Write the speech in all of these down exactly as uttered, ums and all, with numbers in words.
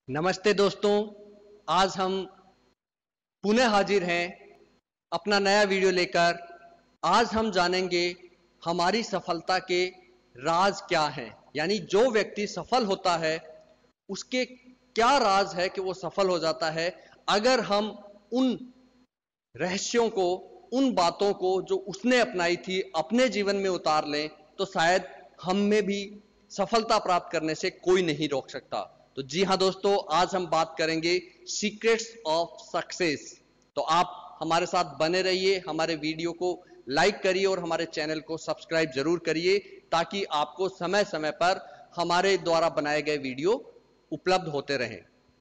नमस्ते दोस्तों। आज हम पुनः हाजिर हैं अपना नया वीडियो लेकर। आज हम जानेंगे हमारी सफलता के राज क्या हैं, यानी जो व्यक्ति सफल होता है उसके क्या राज है कि वो सफल हो जाता है। अगर हम उन रहस्यों को, उन बातों को जो उसने अपनाई थी अपने जीवन में उतार लें तो शायद हम में भी सफलता प्राप्त करने से कोई नहीं रोक सकता। तो जी हां दोस्तों, आज हम बात करेंगे सीक्रेट्स ऑफ सक्सेस। तो आप हमारे साथ बने रहिए, हमारे वीडियो को लाइक करिए और हमारे चैनल को सब्सक्राइब जरूर करिए ताकि आपको समय समय पर हमारे द्वारा बनाए गए वीडियो उपलब्ध होते रहें।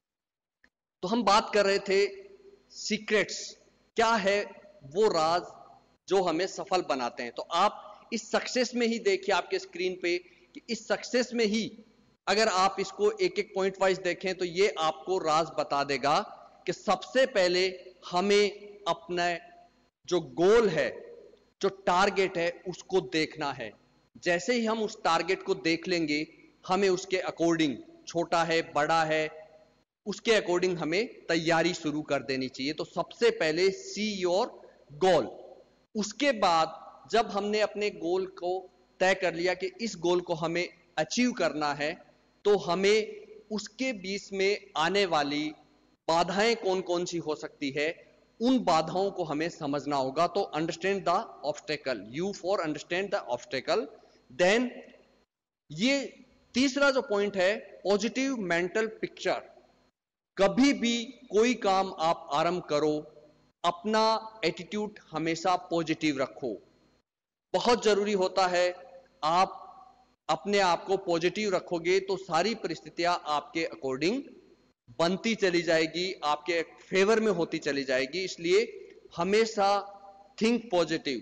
तो हम बात कर रहे थे सीक्रेट्स, क्या है वो राज जो हमें सफल बनाते हैं। तो आप इस सक्सेस में ही देखिए आपके स्क्रीन पे कि इस सक्सेस में ही अगर आप इसको एक एक पॉइंट वाइज देखें तो ये आपको राज बता देगा कि सबसे पहले हमें अपना जो गोल है, जो टारगेट है, उसको देखना है। जैसे ही हम उस टारगेट को देख लेंगे, हमें उसके अकॉर्डिंग, छोटा है बड़ा है, उसके अकॉर्डिंग हमें तैयारी शुरू कर देनी चाहिए। तो सबसे पहले सी योर गोल। उसके बाद जब हमने अपने गोल को तय कर लिया कि इस गोल को हमें अचीव करना है, तो हमें उसके बीच में आने वाली बाधाएं कौन कौन सी हो सकती है, उन बाधाओं को हमें समझना होगा। तो understand the obstacle, you for understand the obstacle. Then ये तीसरा जो पॉइंट है, पॉजिटिव मेंटल पिक्चर। कभी भी कोई काम आप आरंभ करो, अपना एटीट्यूड हमेशा पॉजिटिव रखो। बहुत जरूरी होता है। आप अपने आप को पॉजिटिव रखोगे तो सारी परिस्थितियां आपके अकॉर्डिंग बनती चली जाएगी, आपके फेवर में होती चली जाएगी। इसलिए हमेशा थिंक पॉजिटिव।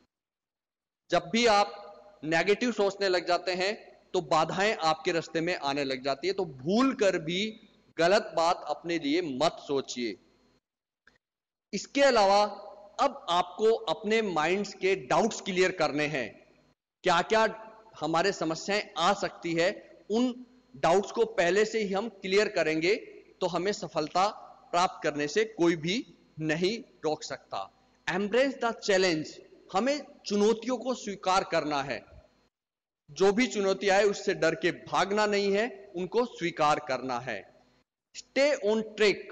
जब भी आप नेगेटिव सोचने लग जाते हैं तो बाधाएं आपके रास्ते में आने लग जाती है। तो भूल कर भी गलत बात अपने लिए मत सोचिए। इसके अलावा अब आपको अपने माइंड्स के डाउट्स क्लियर करने हैं। क्या क्या हमारे समस्याएं आ सकती है, उन डाउट्स को पहले से ही हम क्लियर करेंगे तो हमें सफलता प्राप्त करने से कोई भी नहीं रोक सकता। Embrace the challenge. हमें चुनौतियों को स्वीकार करना है। जो भी चुनौती आए उससे डर के भागना नहीं है, उनको स्वीकार करना है। Stay on track.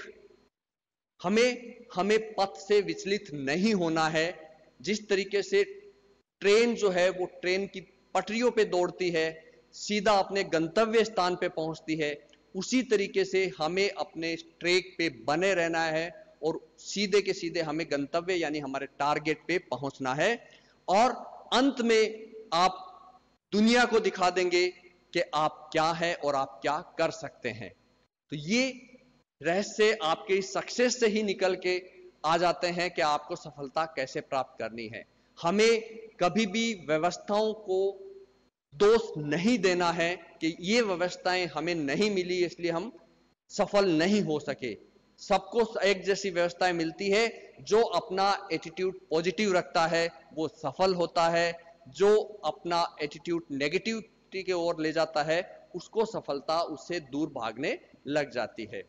हमें हमें पथ से विचलित नहीं होना है। जिस तरीके से ट्रेन जो है वो ट्रेन की पटरियों पे दौड़ती है, सीधा अपने गंतव्य स्थान पे पहुंचती है, उसी तरीके से हमें अपने ट्रैक पे बने रहना है और सीधे के सीधे हमें गंतव्य यानी हमारे टारगेट पे पहुंचना है। और अंत में आप दुनिया को दिखा देंगे कि आप क्या है और आप क्या कर सकते हैं। तो ये रहस्य आपके सक्सेस से ही निकल के आ जाते हैं कि आपको सफलता कैसे प्राप्त करनी है। हमें कभी भी व्यवस्थाओं को दोष नहीं देना है कि ये व्यवस्थाएं हमें नहीं मिली इसलिए हम सफल नहीं हो सके। सबको एक जैसी व्यवस्थाएं मिलती है। जो अपना एटीट्यूड पॉजिटिव रखता है वो सफल होता है। जो अपना एटीट्यूड नेगेटिविटी की ओर ले जाता है उसको सफलता उससे दूर भागने लग जाती है।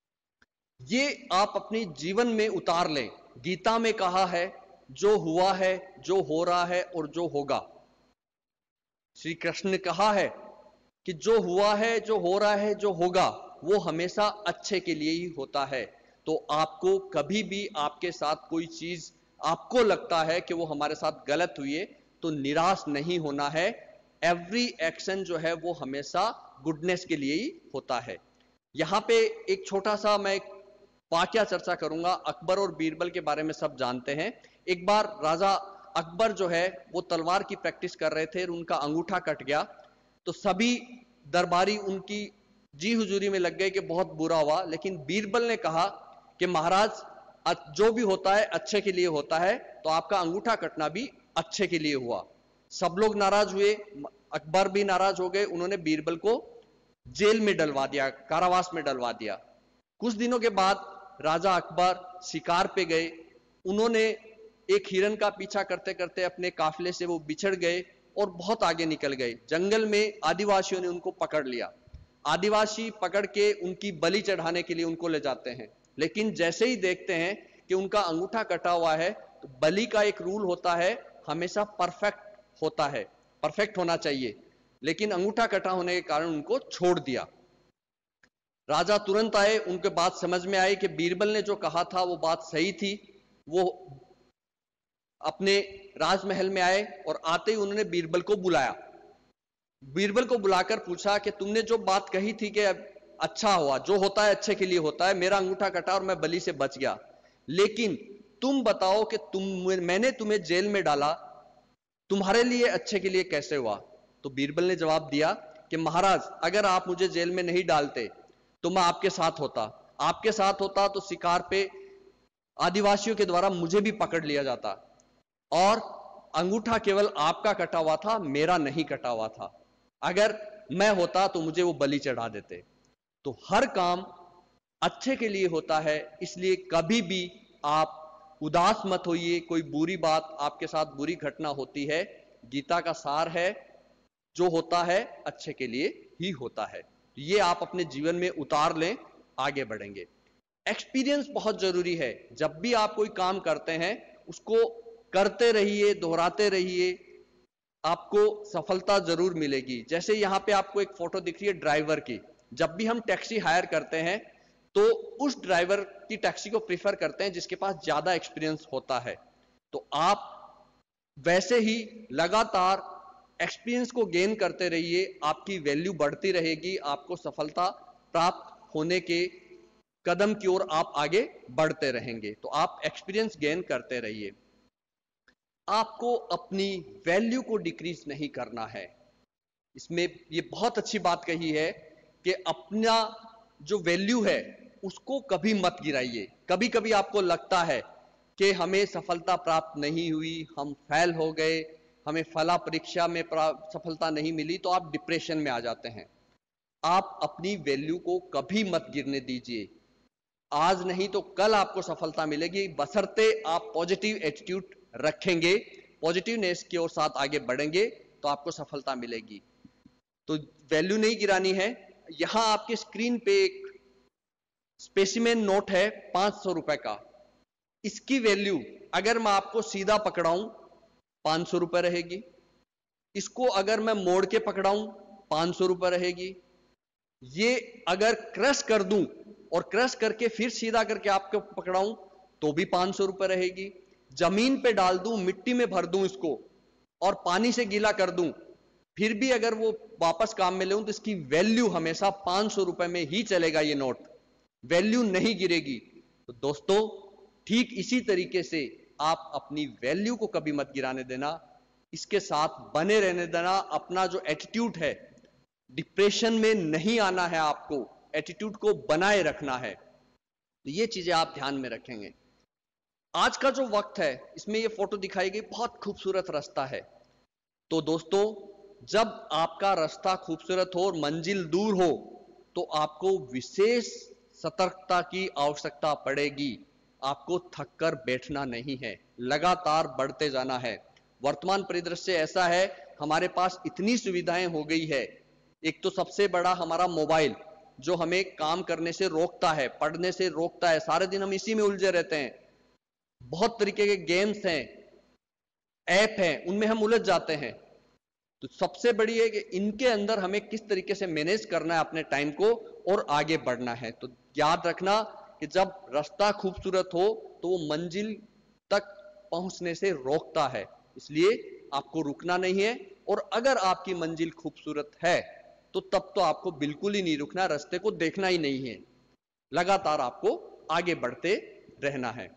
ये आप अपने जीवन में उतार लें। गीता में कहा है, जो हुआ है, जो हो रहा है और जो होगा। श्री कृष्ण ने कहा है कि जो हुआ है, जो हो रहा है, जो होगा, वो हमेशा अच्छे के लिए ही होता है। तो आपको कभी भी आपके साथ कोई चीज आपको लगता है कि वो हमारे साथ गलत हुई है तो निराश नहीं होना है। एवरी एक्शन जो है वो हमेशा गुडनेस के लिए ही होता है। यहां पे एक छोटा सा मैं वाकया चर्चा करूंगा। अकबर और बीरबल के बारे में सब जानते हैं। एक बार राजा अकबर जो है वो तलवार की प्रैक्टिस कर रहे थे और उनका अंगूठा कट गया। तो सभी दरबारी उनकी जी हुजूरी में लग गए कि बहुत बुरा हुआ। लेकिन बीरबल ने कहा कि महाराज, जो भी होता है अच्छे के लिए होता है, तो आपका अंगूठा कटना भी अच्छे के लिए हुआ। सब लोग नाराज हुए, अकबर भी नाराज हो गए। उन्होंने बीरबल को जेल में डलवा दिया, कारावास में डलवा दिया। कुछ दिनों के बाद राजा अकबर शिकार पे गए। उन्होंने एक हिरन का पीछा करते करते अपने काफिले से वो बिछड़ गए और बहुत आगे निकल गए। जंगल में आदिवासियों ने उनको पकड़ लिया। आदिवासी पकड़ के उनकी बलि चढ़ाने के लिए उनको ले जाते हैं, लेकिन जैसे ही देखते हैं कि उनका अंगूठा कटा हुआ है, तो बलि का एक रूल होता है, हमेशा परफेक्ट होता है, परफेक्ट होना चाहिए, लेकिन अंगूठा कटा होने के कारण उनको छोड़ दिया। राजा तुरंत आए, उनके बात समझ में आई कि बीरबल ने जो कहा था वो बात सही थी। वो अपने राजमहल में आए और आते ही उन्होंने बीरबल को बुलाया। बीरबल को बुलाकर पूछा कि तुमने जो बात कही थी कि अच्छा हुआ, जो होता है अच्छे के लिए होता है, मेरा अंगूठा कटा और मैं बलि से बच गया, लेकिन तुम बताओ कि तुम मैंने तुम्हें जेल में डाला, तुम्हारे लिए अच्छे के लिए कैसे हुआ? तो बीरबल ने जवाब दिया कि महाराज, अगर आप मुझे जेल में नहीं डालते तो मैं आपके साथ होता, आपके साथ होता तो शिकार पे आदिवासियों के द्वारा मुझे भी पकड़ लिया जाता, और अंगूठा केवल आपका कटा हुआ था, मेरा नहीं कटा हुआ था। अगर मैं होता तो मुझे वो बलि चढ़ा देते। तो हर काम अच्छे के लिए होता है, इसलिए कभी भी आप उदास मत होइए। कोई बुरी बात आपके साथ, बुरी घटना होती है, गीता का सार है, जो होता है अच्छे के लिए ही होता है। ये आप अपने जीवन में उतार लें, आगे बढ़ेंगे। एक्सपीरियंस बहुत जरूरी है। जब भी आप कोई काम करते हैं उसको करते रहिए, दोहराते रहिए, आपको सफलता जरूर मिलेगी। जैसे यहां पे आपको एक फोटो दिख रही है ड्राइवर की। जब भी हम टैक्सी हायर करते हैं तो उस ड्राइवर की टैक्सी को प्रीफर करते हैं जिसके पास ज्यादा एक्सपीरियंस होता है। तो आप वैसे ही लगातार एक्सपीरियंस को गेन करते रहिए, आपकी वैल्यू बढ़ती रहेगी, आपको सफलता प्राप्त होने के कदम की ओर आप आगे बढ़ते रहेंगे। तो आप एक्सपीरियंस गेन करते रहिए। आपको अपनी वैल्यू को डिक्रीज नहीं करना है। इसमें ये बहुत अच्छी बात कही है कि अपना जो वैल्यू है उसको कभी मत गिराइए। कभी कभी आपको लगता है कि हमें सफलता प्राप्त नहीं हुई, हम फेल हो गए, हमें फला परीक्षा में सफलता नहीं मिली, तो आप डिप्रेशन में आ जाते हैं। आप अपनी वैल्यू को कभी मत गिरने दीजिए। आज नहीं तो कल आपको सफलता मिलेगी, बशर्ते आप पॉजिटिव एटीट्यूड रखेंगे, पॉजिटिवनेस की ओर साथ आगे बढ़ेंगे, तो आपको सफलता मिलेगी। तो वैल्यू नहीं गिरानी है। यहां आपके स्क्रीन पे एक स्पेसिमेन नोट है पांच सौ रुपए का। इसकी वैल्यू अगर मैं आपको सीधा पकड़ाऊं पांच सौ रुपए रहेगी, इसको अगर मैं मोड़ के पकड़ाऊं पांच सौ रुपए रहेगी, ये अगर क्रश कर दूं और क्रश करके फिर सीधा करके आपको पकड़ाऊं तो भी पांच सौ रुपए रहेगी, जमीन पे डाल दूं, मिट्टी में भर दूं इसको और पानी से गीला कर दूं, फिर भी अगर वो वापस काम में लेऊं तो इसकी वैल्यू हमेशा पांच सौ रुपए में ही चलेगा, ये नोट, वैल्यू नहीं गिरेगी। तो दोस्तों, ठीक इसी तरीके से आप अपनी वैल्यू को कभी मत गिराने देना, इसके साथ बने रहने देना। अपना जो एटीट्यूड है, डिप्रेशन में नहीं आना है, आपको एटीट्यूड को बनाए रखना है। तो ये चीजें आप ध्यान में रखेंगे। आज का जो वक्त है, इसमें ये फोटो दिखाई गई, बहुत खूबसूरत रास्ता है। तो दोस्तों, जब आपका रास्ता खूबसूरत हो और मंजिल दूर हो तो आपको विशेष सतर्कता की आवश्यकता पड़ेगी। आपको थककर बैठना नहीं है, लगातार बढ़ते जाना है। वर्तमान परिदृश्य ऐसा है, हमारे पास इतनी सुविधाएं हो गई है। एक तो सबसे बड़ा हमारा मोबाइल, जो हमें काम करने से रोकता है, पढ़ने से रोकता है, सारे दिन हम इसी में उलझे रहते हैं। बहुत तरीके के गेम्स हैं, ऐप हैं, उनमें हम उलझ जाते हैं। तो सबसे बड़ी है कि इनके अंदर हमें किस तरीके से मैनेज करना है अपने टाइम को और आगे बढ़ना है। तो याद रखना कि जब रास्ता खूबसूरत हो तो वो मंजिल तक पहुंचने से रोकता है, इसलिए आपको रुकना नहीं है। और अगर आपकी मंजिल खूबसूरत है तो तब तो आपको बिल्कुल ही नहीं रुकना, रास्ते को देखना ही नहीं है, लगातार आपको आगे बढ़ते रहना है।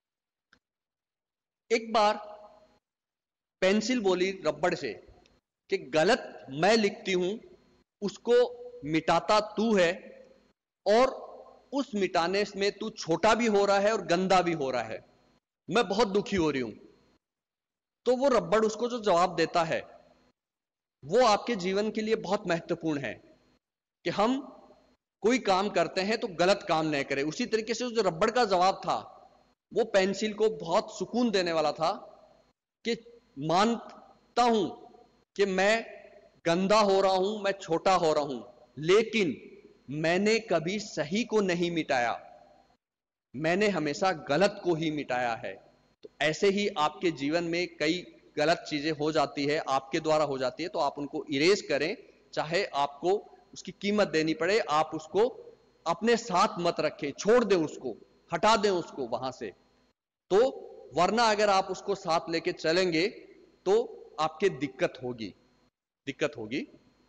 एक बार पेंसिल बोली रबड़ से कि गलत मैं लिखती हूं, उसको मिटाता तू है, और उस मिटाने में तू छोटा भी हो रहा है और गंदा भी हो रहा है, मैं बहुत दुखी हो रही हूं। तो वो रबड़ उसको जो जवाब देता है वो आपके जीवन के लिए बहुत महत्वपूर्ण है कि हम कोई काम करते हैं तो गलत काम नहीं करें। उसी तरीके से जो रबड़ का जवाब था वो पेंसिल को बहुत सुकून देने वाला था कि मानता हूं कि मैं गंदा हो रहा हूं, मैं छोटा हो रहा हूं, लेकिन मैंने कभी सही को नहीं मिटाया, मैंने हमेशा गलत को ही मिटाया है। तो ऐसे ही आपके जीवन में कई गलत चीजें हो जाती है, आपके द्वारा हो जाती है, तो आप उनको इरेज करें, चाहे आपको उसकी कीमत देनी पड़े, आप उसको अपने साथ मत रखें, छोड़ दें उसको, हटा दें उसको वहां से। तो वरना अगर आप उसको साथ लेके चलेंगे तो आपके दिक्कत होगी, दिक्कत होगी।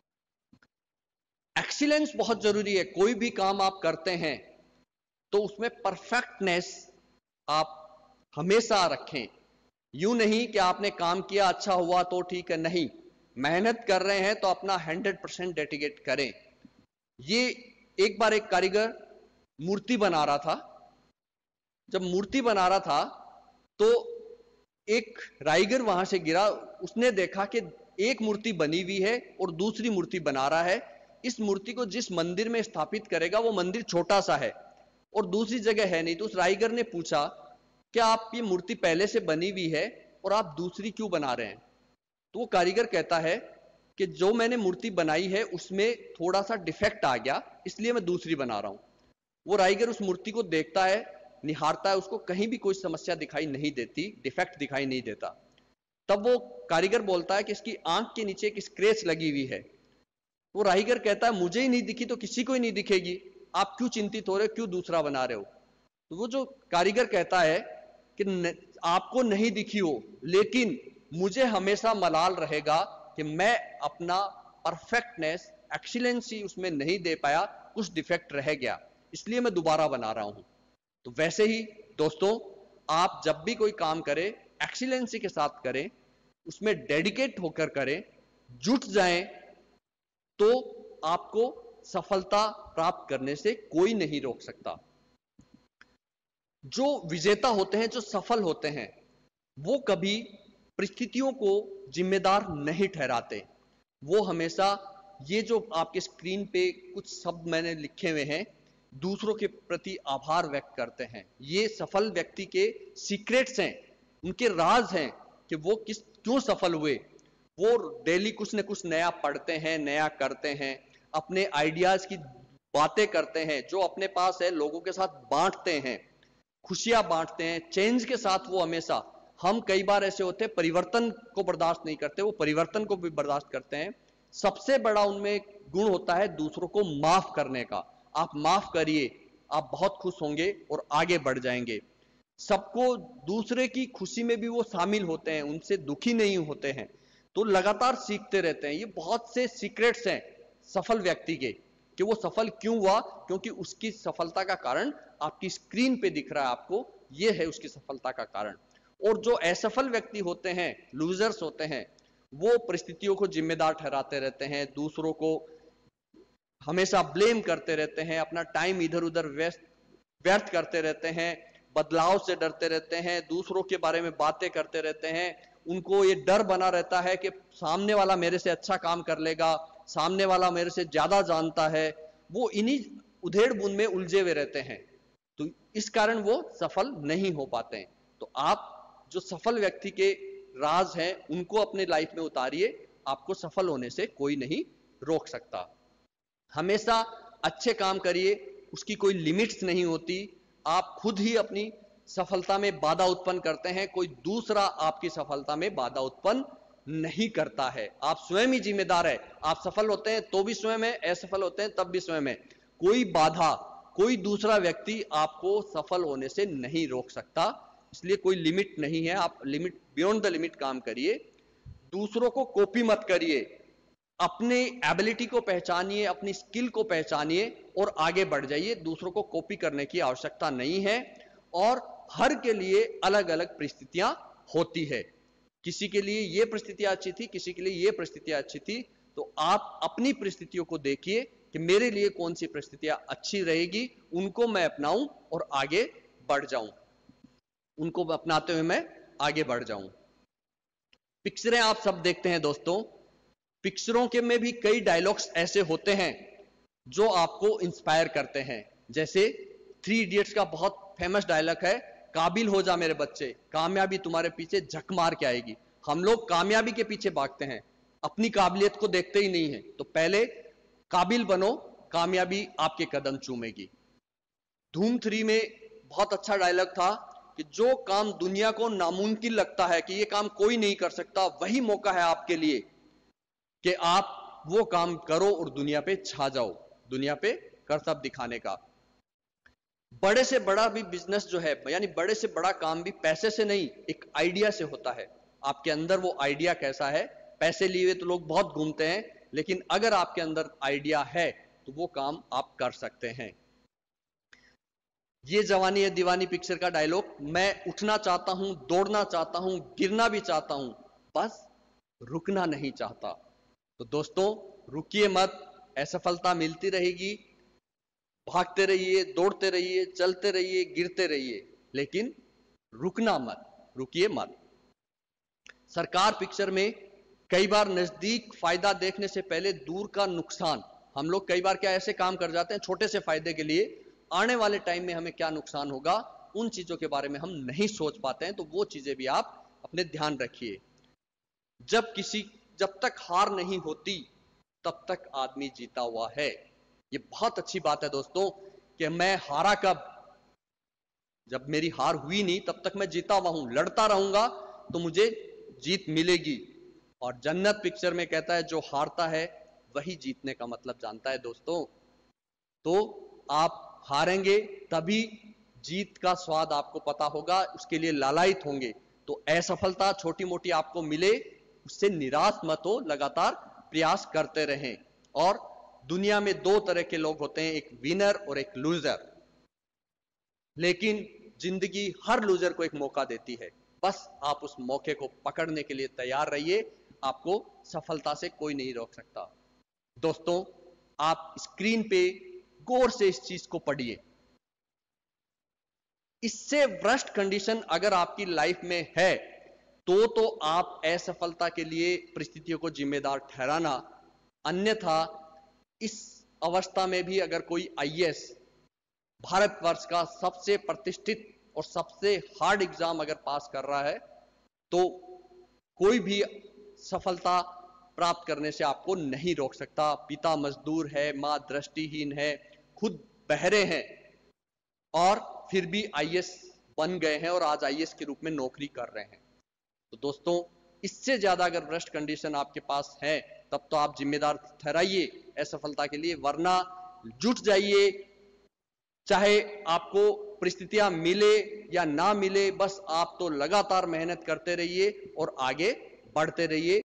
एक्सीलेंस बहुत जरूरी है। कोई भी काम आप करते हैं तो उसमें परफेक्टनेस आप हमेशा रखें। यूं नहीं कि आपने काम किया, अच्छा हुआ तो ठीक है, नहीं, मेहनत कर रहे हैं तो अपना हंड्रेड परसेंट डेडिकेट करें। ये एक बार एक कारीगर मूर्ति बना रहा था। जब मूर्ति बना रहा था तो एक राइगर वहां से गिरा। उसने देखा कि एक मूर्ति बनी हुई है और दूसरी मूर्ति बना रहा है। इस मूर्ति को जिस मंदिर में स्थापित करेगा वो मंदिर छोटा सा है और दूसरी जगह है नहीं। तो उस राइगर ने पूछा, क्या आप ये मूर्ति पहले से बनी हुई है और आप दूसरी क्यों बना रहे हैं? तो वो कारीगर कहता है कि जो मैंने मूर्ति बनाई है उसमें थोड़ा सा डिफेक्ट आ गया, इसलिए मैं दूसरी बना रहा हूं। वो राइगर उस मूर्ति को देखता है, निहारता है, उसको कहीं भी कोई समस्या दिखाई नहीं देती, डिफेक्ट दिखाई नहीं देता। तब वो कारीगर बोलता है कि इसकी आंख के नीचे एक स्क्रैच लगी हुई है। वो राइगर कहता है, मुझे ही नहीं दिखी तो किसी को ही नहीं दिखेगी, आप क्यों चिंतित हो रहे हो, क्यों दूसरा बना रहे हो? तो वो जो कारीगर कहता है कि न, आपको नहीं दिखी हो, लेकिन मुझे हमेशा मलाल रहेगा कि मैं अपना परफेक्टनेस, एक्सीलेंसी उसमें नहीं दे पाया, कुछ डिफेक्ट रह गया, इसलिए मैं दोबारा बना रहा हूं। तो वैसे ही दोस्तों, आप जब भी कोई काम करें एक्सीलेंसी के साथ करें, उसमें डेडिकेट होकर करें, जुट जाएं, तो आपको सफलता प्राप्त करने से कोई नहीं रोक सकता। जो विजेता होते हैं, जो सफल होते हैं, वो कभी परिस्थितियों को जिम्मेदार नहीं ठहराते। वो हमेशा, ये जो आपके स्क्रीन पे कुछ शब्द मैंने लिखे हुए हैं, दूसरों के प्रति आभार व्यक्त करते हैं। ये सफल व्यक्ति के सीक्रेट्स हैं, उनके राज हैं कि वो किस क्यों सफल हुए। वो डेली कुछ न कुछ नया पढ़ते हैं, नया करते हैं, अपने आइडियाज की बातें करते हैं, जो अपने पास है लोगों के साथ बांटते हैं, खुशियां बांटते हैं, चेंज के साथ। वो हमेशा, हम कई बार ऐसे होते हैं परिवर्तन को बर्दाश्त नहीं करते, वो परिवर्तन को भी बर्दाश्त करते हैं। सबसे बड़ा उनमें गुण होता है दूसरों को माफ करने का। आप माफ करिए, आप बहुत खुश होंगे और आगे बढ़ जाएंगे। सबको, दूसरे की खुशी में भी वो शामिल होते हैं, उनसे दुखी नहीं होते हैं, तो लगातार सीखते रहते हैं। ये बहुत से सीक्रेट्स हैं सफल व्यक्ति के, कि वो सफल क्यों हुआ, क्योंकि उसकी सफलता का कारण आपकी स्क्रीन पे दिख रहा है आपको, ये है उसकी सफलता का कारण। और जो असफल व्यक्ति होते हैं, लूजर्स होते हैं, वो परिस्थितियों को जिम्मेदार ठहराते रहते हैं, दूसरों को हमेशा ब्लेम करते रहते हैं, अपना टाइम इधर उधर व्यस्त व्यर्थ करते रहते हैं, बदलाव से डरते रहते हैं, दूसरों के बारे में बातें करते रहते हैं। उनको ये डर बना रहता है कि सामने वाला मेरे से अच्छा काम कर लेगा, सामने वाला मेरे से ज्यादा जानता है। वो इन्हीं उधेड़ बुन में उलझे हुए रहते हैं, तो इस कारण वो सफल नहीं हो पाते हैं। तो आप जो सफल व्यक्ति के राज हैं उनको अपने लाइफ में उतारिए, आपको सफल होने से कोई नहीं रोक सकता। हमेशा अच्छे काम करिए, उसकी कोई लिमिट्स नहीं होती। आप खुद ही अपनी सफलता में बाधा उत्पन्न करते हैं, कोई दूसरा आपकी सफलता में बाधा उत्पन्न नहीं करता है। आप स्वयं ही जिम्मेदार है। आप सफल होते हैं तो भी स्वयं है, असफल होते हैं तब भी स्वयं है। कोई बाधा, कोई दूसरा व्यक्ति आपको सफल होने से नहीं रोक सकता, इसलिए कोई लिमिट नहीं है। आप लिमिट, बियॉन्ड द लिमिट काम करिए। दूसरों को कॉपी मत करिए, अपने एबिलिटी को पहचानिए, अपनी स्किल को पहचानिए और आगे बढ़ जाइए। दूसरों को कॉपी करने की आवश्यकता नहीं है। और हर के लिए अलग अलग परिस्थितियां होती है, किसी के लिए ये परिस्थितियां अच्छी थी, किसी के लिए ये परिस्थितियां अच्छी थी। तो आप अपनी परिस्थितियों को देखिए कि मेरे लिए कौन सी परिस्थितियां अच्छी रहेगी, उनको मैं अपनाऊं और आगे बढ़ जाऊं, उनको अपनाते हुए मैं आगे बढ़ जाऊं। पिक्चरें आप सब देखते हैं दोस्तों, पिक्चरों के में भी कई डायलॉग्स ऐसे होते हैं जो आपको इंस्पायर करते हैं। जैसे थ्री इडियट्स का बहुत फेमस डायलॉग है, काबिल हो जा मेरे बच्चे, कामयाबी तुम्हारे पीछे झक मार के आएगी। हम लोग कामयाबी के पीछे भागते हैं, अपनी काबिलियत को देखते ही नहीं है। तो पहले काबिल बनो, कामयाबी आपके कदम चूमेगी। धूम थ्री में बहुत अच्छा डायलॉग था कि जो काम दुनिया को नामुमकिन लगता है कि ये काम कोई नहीं कर सकता, वही मौका है आपके लिए कि आप वो काम करो और दुनिया पे छा जाओ, दुनिया पे करतब दिखाने का। बड़े से बड़ा भी बिजनेस जो है, यानी बड़े से बड़ा काम भी पैसे से नहीं, एक आइडिया से होता है। आपके अंदर वो आइडिया कैसा है। पैसे लिए तो लोग बहुत घूमते हैं, लेकिन अगर आपके अंदर आइडिया है तो वो काम आप कर सकते हैं। ये जवानी है दीवानी पिक्चर का डायलॉग, मैं उठना चाहता हूं, दौड़ना चाहता हूं, गिरना भी चाहता हूं, बस रुकना नहीं चाहता। तो दोस्तों, रुकिए मत, असफलता मिलती रहेगी। भागते रहिए, दौड़ते रहिए, चलते रहिए, गिरते रहिए, लेकिन रुकना मत, रुकिए मत। सरकार पिक्चर में कई बार नजदीक फायदा देखने से पहले दूर का नुकसान, हम लोग कई बार क्या ऐसे काम कर जाते हैं छोटे से फायदे के लिए, आने वाले टाइम में हमें क्या नुकसान होगा उन चीजों के बारे में हम नहीं सोच पाते हैं। तो वो चीजें भी आप अपने ध्यान रखिए। जब किसी जब तक हार नहीं होती तब तक आदमी जीता हुआ है। ये बहुत अच्छी बात है दोस्तों कि मैं हारा कब, जब मेरी हार हुई नहीं तब तक मैं जीता हुआ हूं, लड़ता रहूंगा तो मुझे जीत मिलेगी। और जन्नत पिक्चर में कहता है जो हारता है वही जीतने का मतलब जानता है दोस्तों। तो आप हारेंगे तभी जीत का स्वाद आपको पता होगा, उसके लिए लालायित होंगे। तो असफलता छोटी मोटी आपको मिले उससे निराश मत हो, लगातार प्रयास करते रहें। और दुनिया में दो तरह के लोग होते हैं, एक विनर और एक लूजर, लेकिन जिंदगी हर लूजर को एक मौका देती है। बस आप उस मौके को पकड़ने के लिए तैयार रहिए, आपको सफलता से कोई नहीं रोक सकता। दोस्तों, आप स्क्रीन पे गौर से इस चीज को पढ़िए। इससे वर्स्ट कंडीशन अगर आपकी लाइफ में है तो तो आप असफलता के लिए परिस्थितियों को जिम्मेदार ठहराना। अन्यथा इस अवस्था में भी अगर कोई आईएएस, भारतवर्ष का सबसे प्रतिष्ठित और सबसे हार्ड एग्जाम अगर पास कर रहा है, तो कोई भी सफलता प्राप्त करने से आपको नहीं रोक सकता। पिता मजदूर है, मां दृष्टिहीन है, खुद बहरे हैं, और फिर भी आईएएस बन गए हैं और आज आईएएस के रूप में नौकरी कर रहे हैं। तो दोस्तों, इससे ज्यादा अगर भ्रष्ट कंडीशन आपके पास है तब तो आप जिम्मेदार ठहराइए असफलता के लिए, वरना जुट जाइए। चाहे आपको परिस्थितियां मिले या ना मिले, बस आप तो लगातार मेहनत करते रहिए और आगे बढ़ते रहिए।